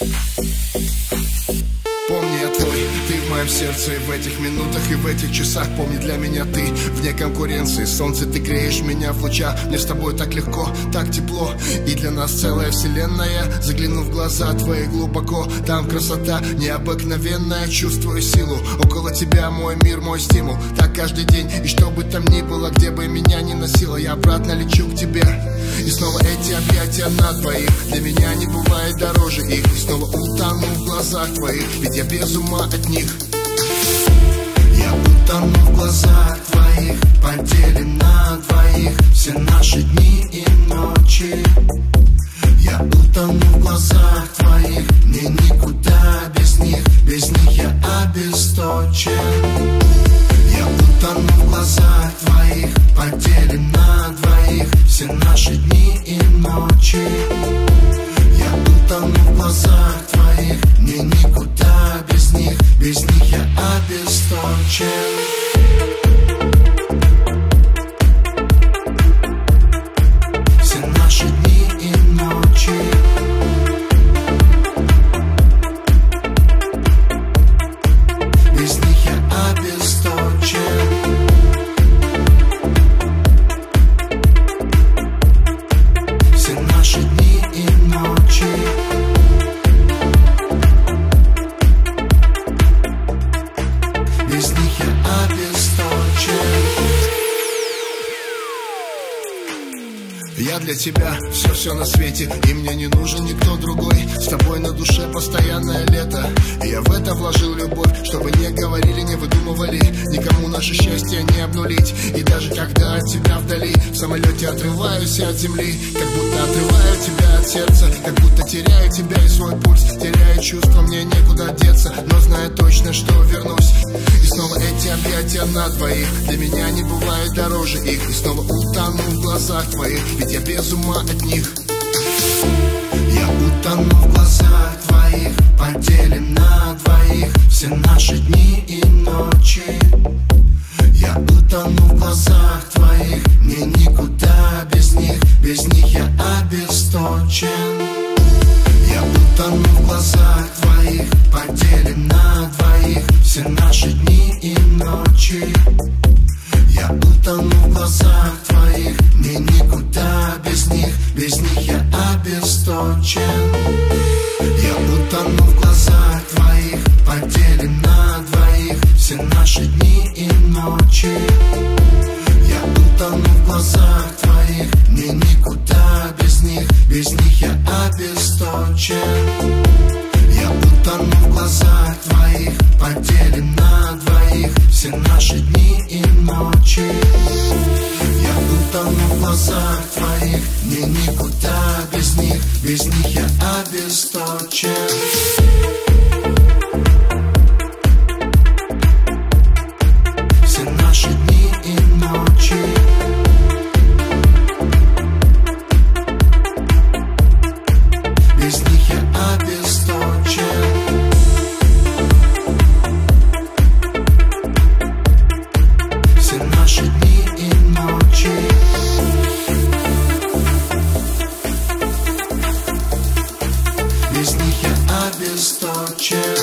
Помни, я твой, ты в моем сердце. И в этих минутах, и в этих часах. Помни, для меня ты вне конкуренции. Солнце, ты греешь меня в лучах. Мне с тобой так легко, так тепло. И для нас целая вселенная. Заглянув в глаза твои глубоко, там красота необыкновенная. Чувствую силу, около тебя мой мир, мой стимул. Так каждый день, и что бы там ни было, где бы меня ни носило, я обратно лечу к тебе. И снова эти объятия на двоих. Для меня не бывает дороже их. И снова утону в глазах твоих, ведь я без ума от них. Я утону в глазах твоих, поделим на двоих все наши дни и ночи. Я утону в глазах твоих, мне никуда без них я обесточен. Я утону в глазах твоих, поделим на двоих все наши дни и ночи. Я утону в глазах твоих, мне никуда без них я обесточен. Я для тебя все на свете, и мне не нужен никто другой. С тобой на душе постоянное лето, и я в это вложил любовь. Чтобы не говорили, не выдумывали, никому наше счастье не обнулить. И даже когда от тебя вдали, в самолете отрываюсь от земли, как будто отрываю тебя от сердца, как будто теряю тебя и свой пульс. Теряю чувства, мне некуда деться, но знаю точно, что вернусь. И снова эти объятия на двоих, для меня не бывает дороже их. И снова утону в глазах твоих, ведь я без ума от них. Я утону в глазах твоих, поделим на двоих все наши дни и ночи. Я утону в глазах твоих, мне никуда без них я обесточен. Я утону в глазах твоих, поделим на двоих все наши дни и ночи. Я утону в глазах твоих, мне никуда без них я обесточен. Я утону в глазах твоих, поделим на двоих все наши дни и ночи. Я утону в глазах твоих, мне никуда без них я обесточен. Я утону в глазах твоих, поделим на двоих все наши дни и ночи. Я утону в глазах твоих, мне никуда без них я обесточен. Все наши дни и ночи. Без них я обесточен. Все наши дни и ночи. Без них я обесточен.